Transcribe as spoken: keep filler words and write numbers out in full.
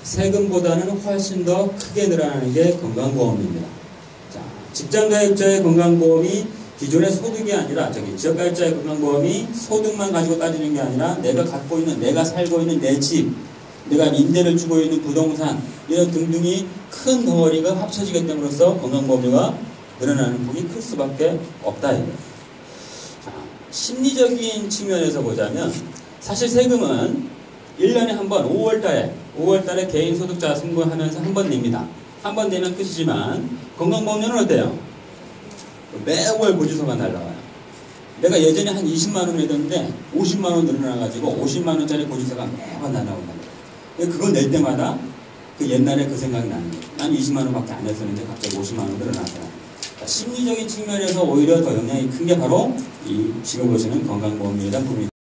세금보다는 훨씬 더 크게 늘어나는 게 건강보험입니다. 자, 직장가입자의 건강보험이 기존의 소득이 아니라 저기 지역가입자의 건강보험이 소득만 가지고 따지는 게 아니라 내가 갖고 있는, 내가 살고 있는 내 집, 내가 임대를 주고 있는 부동산 이런 등등이 큰 덩어리가 합쳐지게 됨으로써 건강보험료가 늘어나는 폭이 클 수밖에 없다 이거예요. 자, 심리적인 측면에서 보자면 사실 세금은 일 년에 한 번 오월 달에 오월 달에 개인 소득자 신고하면서 한 번 냅니다. 한 번 내면 끝이지만 건강보험료는 어때요? 매월 고지서가 날라와요. 내가 예전에 한 이십만 원 내던데 오십만 원 늘어나가지고 오십만 원짜리 고지서가 매번 날라온다. 그거 낼 때마다 그 옛날에 그 생각이 나는 거예요. 난 이십만 원밖에 안 냈었는데 갑자기 오십만 원 늘어나더라. 심리적인 측면에서 오히려 더 영향이 큰 게 바로 이 지금 보시는 건강보험료에 대한 부분입니다.